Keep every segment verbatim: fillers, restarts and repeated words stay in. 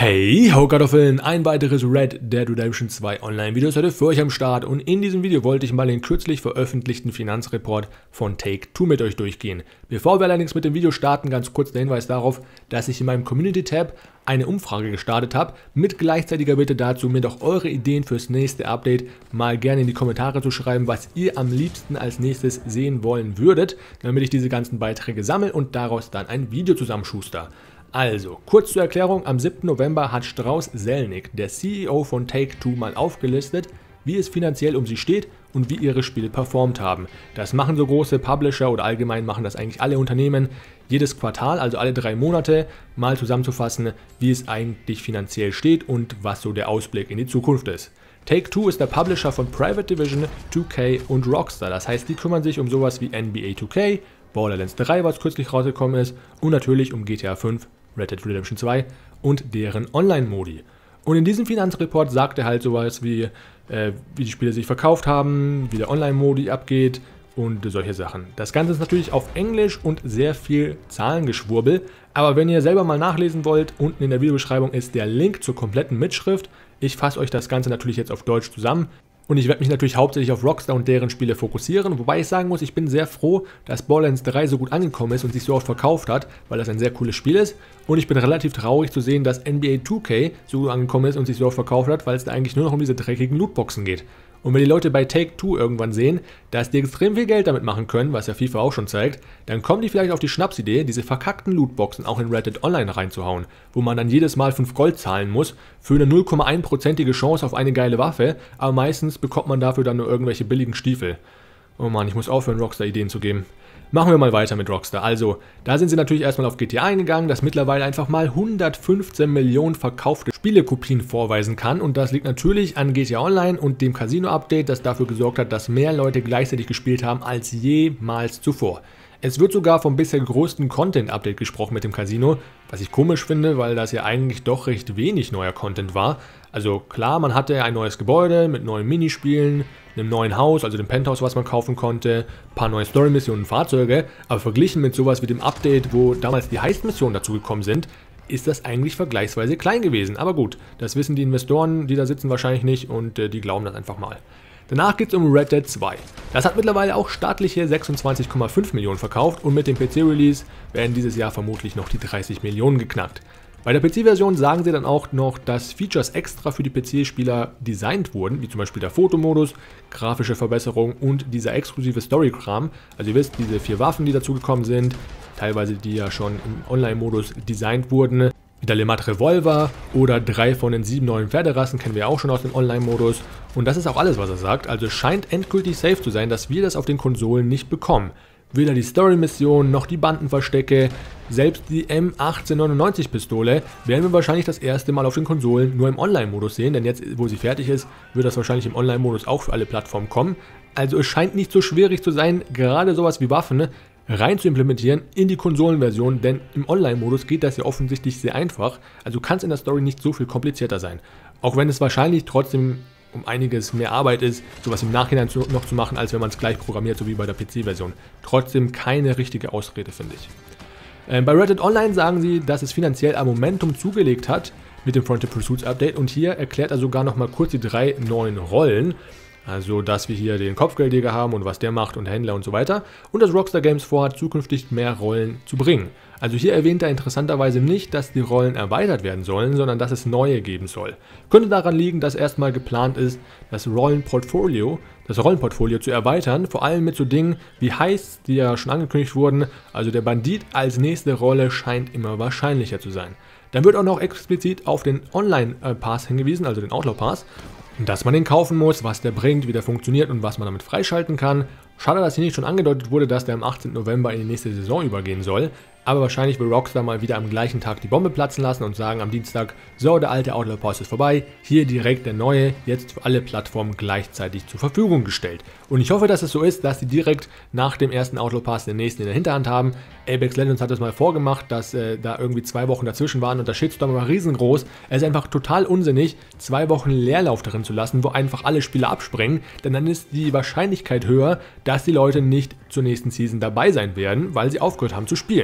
Hey, ho Kartoffeln, ein weiteres Red Dead Redemption zwei Online-Video ist heute für euch am Start und in diesem Video wollte ich mal den kürzlich veröffentlichten Finanzreport von Take-Two mit euch durchgehen. Bevor wir allerdings mit dem Video starten, ganz kurz der Hinweis darauf, dass ich in meinem Community-Tab eine Umfrage gestartet habe, mit gleichzeitiger Bitte dazu, mir doch eure Ideen fürs nächste Update mal gerne in die Kommentare zu schreiben, was ihr am liebsten als nächstes sehen wollen würdet, damit ich diese ganzen Beiträge sammle und daraus dann ein Video zusammenschuster. Also, kurz zur Erklärung, am siebten November hat Strauss Zelnick, der C E O von Take-Two, mal aufgelistet, wie es finanziell um sie steht und wie ihre Spiele performt haben. Das machen so große Publisher oder allgemein machen das eigentlich alle Unternehmen, jedes Quartal, also alle drei Monate, mal zusammenzufassen, wie es eigentlich finanziell steht und was so der Ausblick in die Zukunft ist. Take-Two ist der Publisher von Private Division, zwei K und Rockstar, das heißt, die kümmern sich um sowas wie N B A zwei K, Borderlands drei, was kürzlich rausgekommen ist, und natürlich um G T A fünf, Red Dead Redemption zwei und deren Online-Modi. Und in diesem Finanzreport sagt er halt sowas wie, äh, wie die Spiele sich verkauft haben, wie der Online-Modi abgeht und solche Sachen. Das Ganze ist natürlich auf Englisch und sehr viel Zahlengeschwurbel, aber wenn ihr selber mal nachlesen wollt, unten in der Videobeschreibung ist der Link zur kompletten Mitschrift. Ich fasse euch das Ganze natürlich jetzt auf Deutsch zusammen. Und ich werde mich natürlich hauptsächlich auf Rockstar und deren Spiele fokussieren, wobei ich sagen muss, ich bin sehr froh, dass Borderlands drei so gut angekommen ist und sich so oft verkauft hat, weil das ein sehr cooles Spiel ist. Und ich bin relativ traurig zu sehen, dass N B A zwei K so gut angekommen ist und sich so oft verkauft hat, weil es da eigentlich nur noch um diese dreckigen Lootboxen geht. Und wenn die Leute bei Take-Two irgendwann sehen, dass die extrem viel Geld damit machen können, was ja FIFA auch schon zeigt, dann kommen die vielleicht auf die Schnapsidee, diese verkackten Lootboxen auch in Red Dead Online reinzuhauen, wo man dann jedes Mal fünf Gold zahlen muss für eine null Komma eins prozentige Chance auf eine geile Waffe, aber meistens bekommt man dafür dann nur irgendwelche billigen Stiefel. Oh Mann, ich muss aufhören, Rockstar Ideen zu geben. Machen wir mal weiter mit Rockstar. Also, da sind sie natürlich erstmal auf G T A eingegangen, das mittlerweile einfach mal hundertfünfzehn Millionen verkaufte Spielekopien vorweisen kann. Und das liegt natürlich an G T A Online und dem Casino-Update, das dafür gesorgt hat, dass mehr Leute gleichzeitig gespielt haben als jemals zuvor. Es wird sogar vom bisher größten Content-Update gesprochen mit dem Casino, was ich komisch finde, weil das ja eigentlich doch recht wenig neuer Content war. Also klar, man hatte ein neues Gebäude mit neuen Minispielen, einem neuen Haus, also dem Penthouse, was man kaufen konnte, ein paar neue Story-Missionen und Fahrzeuge, aber verglichen mit sowas wie dem Update, wo damals die Heist-Missionen dazugekommen sind, ist das eigentlich vergleichsweise klein gewesen. Aber gut, das wissen die Investoren, die da sitzen, wahrscheinlich nicht und äh, die glauben das einfach mal. Danach geht es um Red Dead zwei. Das hat mittlerweile auch stattliche sechsundzwanzig Komma fünf Millionen verkauft und mit dem P C-Release werden dieses Jahr vermutlich noch die dreißig Millionen geknackt. Bei der P C-Version sagen sie dann auch noch, dass Features extra für die P C-Spieler designt wurden, wie zum Beispiel der Fotomodus, grafische Verbesserung und dieser exklusive Story-Kram. Also ihr wisst, diese vier Waffen, die dazugekommen sind, teilweise die ja schon im Online-Modus designt wurden, wie der Le Mat Revolver oder drei von den sieben neuen Pferderassen kennen wir auch schon aus dem Online-Modus. Und das ist auch alles, was er sagt. Also es scheint endgültig safe zu sein, dass wir das auf den Konsolen nicht bekommen. Weder die Story-Mission noch die Bandenverstecke, selbst die M achtzehnhundertneunundneunzig Pistole werden wir wahrscheinlich das erste Mal auf den Konsolen nur im Online-Modus sehen, denn jetzt, wo sie fertig ist, wird das wahrscheinlich im Online-Modus auch für alle Plattformen kommen. Also es scheint nicht so schwierig zu sein, gerade sowas wie Waffen rein zu implementieren in die Konsolenversion, denn im Online-Modus geht das ja offensichtlich sehr einfach, also kann es in der Story nicht so viel komplizierter sein. Auch wenn es wahrscheinlich trotzdem um einiges mehr Arbeit ist, sowas im Nachhinein zu, noch zu machen, als wenn man es gleich programmiert, so wie bei der P C-Version. Trotzdem keine richtige Ausrede, finde ich. Ähm, bei Red Dead Online sagen sie, dass es finanziell am Momentum zugelegt hat mit dem Frontier Pursuits Update und hier erklärt er sogar noch mal kurz die drei neuen Rollen. Also, dass wir hier den Kopfgeldjäger haben und was der macht und Händler und so weiter. Und dass Rockstar Games vorhat, zukünftig mehr Rollen zu bringen. Also hier erwähnt er interessanterweise nicht, dass die Rollen erweitert werden sollen, sondern dass es neue geben soll. Könnte daran liegen, dass erstmal geplant ist, das Rollenportfolio, das Rollenportfolio zu erweitern, vor allem mit so Dingen wie Heists, die ja schon angekündigt wurden. Also der Bandit als nächste Rolle scheint immer wahrscheinlicher zu sein. Dann wird auch noch explizit auf den Online-Pass hingewiesen, also den Outlaw-Pass. Dass man den kaufen muss, was der bringt, wie der funktioniert und was man damit freischalten kann. Schade, dass hier nicht schon angedeutet wurde, dass der am achtzehnten November in die nächste Saison übergehen soll. Aber wahrscheinlich will Rockstar mal wieder am gleichen Tag die Bombe platzen lassen und sagen am Dienstag, so, der alte Outlaw Pass ist vorbei, hier direkt der neue, jetzt für alle Plattformen gleichzeitig zur Verfügung gestellt. Und ich hoffe, dass es so ist, dass die direkt nach dem ersten Outlaw Pass den nächsten in der Hinterhand haben. Apex Legends hat das mal vorgemacht, dass äh, da irgendwie zwei Wochen dazwischen waren und der Shitstorm war riesengroß. Es ist einfach total unsinnig, zwei Wochen Leerlauf darin zu lassen, wo einfach alle Spieler abspringen, denn dann ist die Wahrscheinlichkeit höher, dass die Leute nicht zur nächsten Season dabei sein werden, weil sie aufgehört haben zu spielen.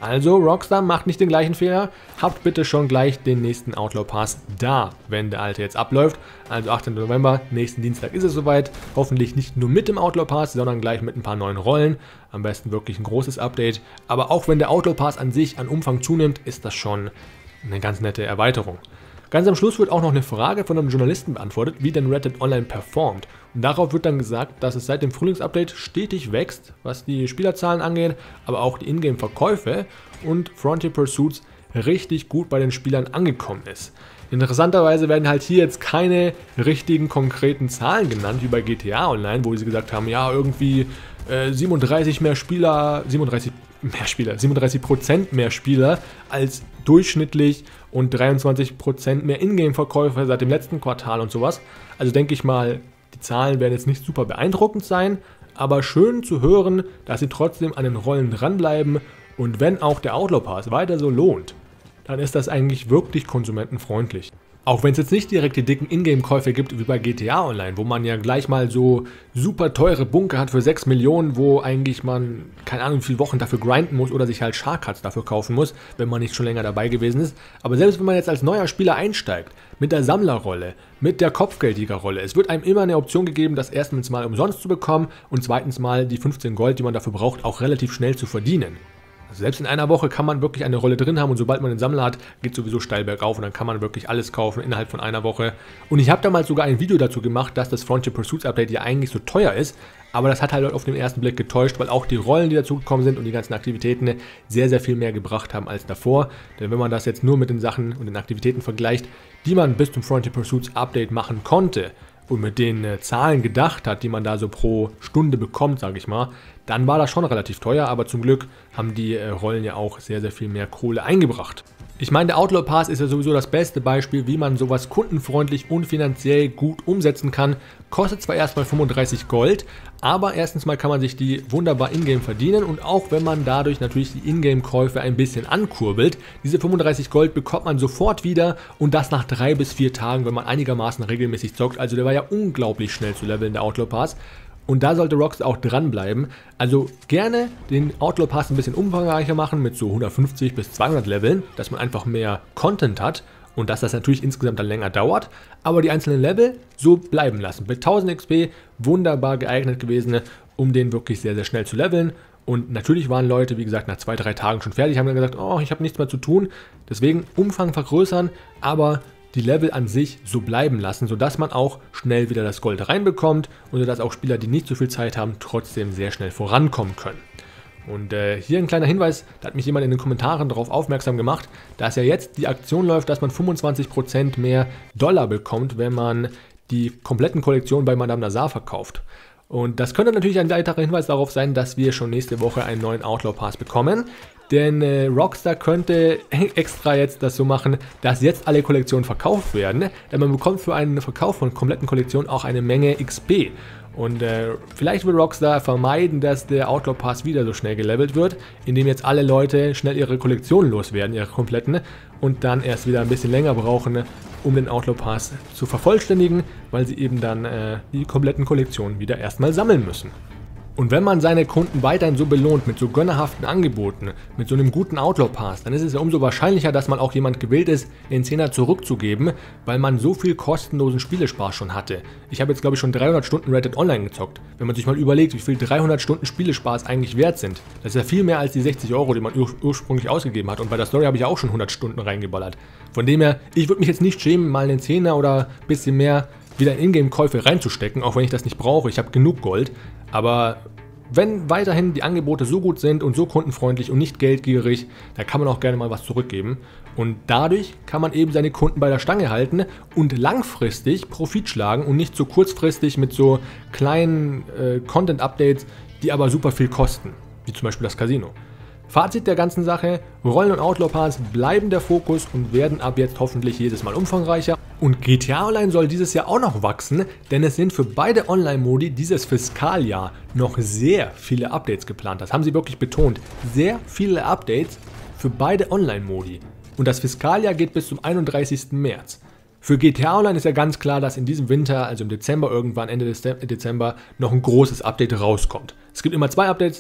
Also Rockstar, macht nicht den gleichen Fehler, habt bitte schon gleich den nächsten Outlaw Pass da, wenn der alte jetzt abläuft. Also achtzehnten November, nächsten Dienstag ist es soweit. Hoffentlich nicht nur mit dem Outlaw Pass, sondern gleich mit ein paar neuen Rollen. Am besten wirklich ein großes Update. Aber auch wenn der Outlaw Pass an sich an Umfang zunimmt, ist das schon eine ganz nette Erweiterung. Ganz am Schluss wird auch noch eine Frage von einem Journalisten beantwortet, wie denn Red Dead Online performt. Und darauf wird dann gesagt, dass es seit dem Frühlingsupdate stetig wächst, was die Spielerzahlen angeht, aber auch die Ingame-Verkäufe und Frontier Pursuits richtig gut bei den Spielern angekommen ist. Interessanterweise werden halt hier jetzt keine richtigen konkreten Zahlen genannt, wie bei G T A Online, wo sie gesagt haben, ja irgendwie äh, siebenunddreißig mehr Spieler, siebenunddreißig mehr Spieler, siebenunddreißig Prozent mehr Spieler als durchschnittlich und dreiundzwanzig Prozent mehr Ingame-Verkäufe seit dem letzten Quartal und sowas. Also denke ich mal, die Zahlen werden jetzt nicht super beeindruckend sein, aber schön zu hören, dass sie trotzdem an den Rollen dranbleiben und wenn auch der Outlaw Pass weiter so lohnt, dann ist das eigentlich wirklich konsumentenfreundlich. Auch wenn es jetzt nicht direkt die dicken Ingame-Käufe gibt wie bei G T A Online, wo man ja gleich mal so super teure Bunker hat für sechs Millionen, wo eigentlich man, keine Ahnung wie viele Wochen dafür grinden muss oder sich halt Shark-Cards dafür kaufen muss, wenn man nicht schon länger dabei gewesen ist. Aber selbst wenn man jetzt als neuer Spieler einsteigt, mit der Sammlerrolle, mit der Kopfgeldjägerrolle, es wird einem immer eine Option gegeben, das erstens mal umsonst zu bekommen und zweitens mal die fünfzehn Gold, die man dafür braucht, auch relativ schnell zu verdienen. Also selbst in einer Woche kann man wirklich eine Rolle drin haben und sobald man den Sammler hat, geht es sowieso steil bergauf und dann kann man wirklich alles kaufen innerhalb von einer Woche. Und ich habe damals sogar ein Video dazu gemacht, dass das Frontier Pursuits Update ja eigentlich so teuer ist, aber das hat halt auf den ersten Blick getäuscht, weil auch die Rollen, die dazugekommen sind und die ganzen Aktivitäten sehr, sehr viel mehr gebracht haben als davor. Denn wenn man das jetzt nur mit den Sachen und den Aktivitäten vergleicht, die man bis zum Frontier Pursuits Update machen konnte, und mit den äh, Zahlen gedacht hat, die man da so pro Stunde bekommt, sage ich mal, dann war das schon relativ teuer, aber zum Glück haben die äh, Rollen ja auch sehr, sehr viel mehr Kohle eingebracht. Ich meine, der Outlaw Pass ist ja sowieso das beste Beispiel, wie man sowas kundenfreundlich und finanziell gut umsetzen kann. Kostet zwar erstmal fünfunddreißig Gold, aber erstens mal kann man sich die wunderbar in-game verdienen und auch wenn man dadurch natürlich die Ingame-Käufe ein bisschen ankurbelt, diese fünfunddreißig Gold bekommt man sofort wieder und das nach drei bis vier Tagen, wenn man einigermaßen regelmäßig zockt. Also der war ja unglaublich schnell zu leveln, der Outlaw Pass. Und da sollte Rockstar auch dranbleiben. Also gerne den Outlaw Pass ein bisschen umfangreicher machen mit so hundertfünfzig bis zweihundert Leveln, dass man einfach mehr Content hat und dass das natürlich insgesamt dann länger dauert. Aber die einzelnen Level so bleiben lassen. Mit tausend X P wunderbar geeignet gewesen, um den wirklich sehr, sehr schnell zu leveln. Und natürlich waren Leute, wie gesagt, nach zwei, drei Tagen schon fertig, haben dann gesagt, oh, ich habe nichts mehr zu tun. Deswegen Umfang vergrößern, aber die Level an sich so bleiben lassen, sodass man auch schnell wieder das Gold reinbekommt und sodass auch Spieler, die nicht so viel Zeit haben, trotzdem sehr schnell vorankommen können. Und äh, hier ein kleiner Hinweis, da hat mich jemand in den Kommentaren darauf aufmerksam gemacht, dass ja jetzt die Aktion läuft, dass man fünfundzwanzig Prozent mehr Dollar bekommt, wenn man die kompletten Kollektionen bei Madame Nazar verkauft. Und das könnte natürlich ein weiterer Hinweis darauf sein, dass wir schon nächste Woche einen neuen Outlaw Pass bekommen. Denn äh, Rockstar könnte extra jetzt das so machen, dass jetzt alle Kollektionen verkauft werden. Denn man bekommt für einen Verkauf von kompletten Kollektionen auch eine Menge X P. Und äh, vielleicht will Rockstar vermeiden, dass der Outlaw Pass wieder so schnell gelevelt wird, indem jetzt alle Leute schnell ihre Kollektionen loswerden, ihre kompletten, und dann erst wieder ein bisschen länger brauchen, um den Outlaw Pass zu vervollständigen, weil sie eben dann äh, die kompletten Kollektionen wieder erstmal sammeln müssen. Und wenn man seine Kunden weiterhin so belohnt mit so gönnerhaften Angeboten, mit so einem guten Outlaw Pass, dann ist es ja umso wahrscheinlicher, dass man auch jemand gewillt ist, den Zehner zurückzugeben, weil man so viel kostenlosen Spielespaß schon hatte. Ich habe jetzt glaube ich schon dreihundert Stunden Red Dead Online gezockt. Wenn man sich mal überlegt, wie viel dreihundert Stunden Spielespaß eigentlich wert sind, das ist ja viel mehr als die sechzig Euro, die man ur ursprünglich ausgegeben hat. Und bei der Story habe ich ja auch schon hundert Stunden reingeballert. Von dem her, ich würde mich jetzt nicht schämen, mal einen Zehner oder ein bisschen mehr wieder in Ingame-Käufe reinzustecken, auch wenn ich das nicht brauche. Ich habe genug Gold. Aber wenn weiterhin die Angebote so gut sind und so kundenfreundlich und nicht geldgierig, dann kann man auch gerne mal was zurückgeben. Und dadurch kann man eben seine Kunden bei der Stange halten und langfristig Profit schlagen und nicht so kurzfristig mit so kleinen äh, Content-Updates, die aber super viel kosten, wie zum Beispiel das Casino. Fazit der ganzen Sache: Rollen und Outlaw Pass bleiben der Fokus und werden ab jetzt hoffentlich jedes Mal umfangreicher. Und G T A Online soll dieses Jahr auch noch wachsen, denn es sind für beide Online-Modi dieses Fiskaljahr noch sehr viele Updates geplant. Das haben sie wirklich betont. Sehr viele Updates für beide Online-Modi. Und das Fiskaljahr geht bis zum einunddreißigsten März. Für G T A Online ist ja ganz klar, dass in diesem Winter, also im Dezember irgendwann, Ende des Dezember, noch ein großes Update rauskommt. Es gibt immer zwei Updates.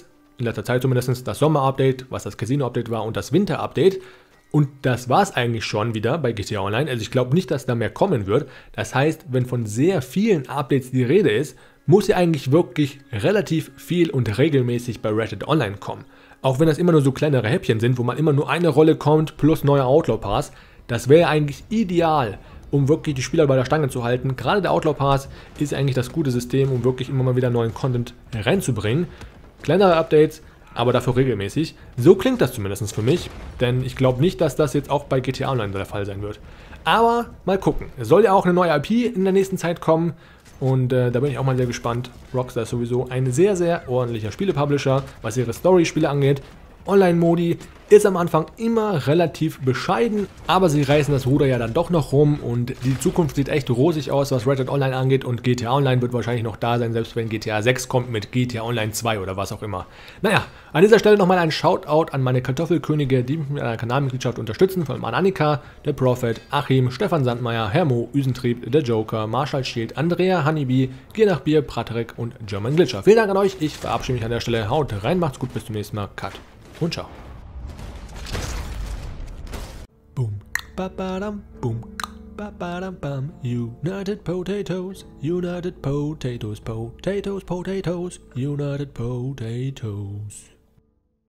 in letzter Zeit zumindest, das Sommer-Update, was das Casino-Update war und das Winter-Update. Und das war es eigentlich schon wieder bei G T A Online. Also ich glaube nicht, dass da mehr kommen wird. Das heißt, wenn von sehr vielen Updates die Rede ist, muss ja eigentlich wirklich relativ viel und regelmäßig bei Red Dead Online kommen. Auch wenn das immer nur so kleinere Häppchen sind, wo man immer nur eine Rolle kommt plus neuer Outlaw Pass. Das wäre eigentlich ideal, um wirklich die Spieler bei der Stange zu halten. Gerade der Outlaw Pass ist eigentlich das gute System, um wirklich immer mal wieder neuen Content reinzubringen. Kleinere Updates, aber dafür regelmäßig. So klingt das zumindest für mich, denn ich glaube nicht, dass das jetzt auch bei G T A Online der Fall sein wird. Aber mal gucken. Es soll ja auch eine neue I P in der nächsten Zeit kommen und äh, da bin ich auch mal sehr gespannt. Rockstar ist sowieso ein sehr, sehr ordentlicher Spielepublisher, was ihre Story-Spiele angeht. Online-Modi ist am Anfang immer relativ bescheiden, aber sie reißen das Ruder ja dann doch noch rum und die Zukunft sieht echt rosig aus, was Red Dead Online angeht, und G T A Online wird wahrscheinlich noch da sein, selbst wenn G T A sechs kommt mit G T A Online zwei oder was auch immer. Naja, an dieser Stelle nochmal ein Shoutout an meine Kartoffelkönige, die mich mit einer Kanalmitgliedschaft unterstützen, von Annika, der Prophet, Achim, Stefan Sandmeier, Hermo, Üsentrieb, der Joker, Marshall Schild, Andrea, Honeybee, Gier nach Bier, Praterek und German Glitcher. Vielen Dank an euch, ich verabschiede mich an der Stelle, haut rein, macht's gut, bis zum nächsten Mal, Cut und ciao. Boom, ba ba dum, boom, ba ba dum bum. United Potatoes, United Potatoes, Potatoes, Potatoes, United Potatoes.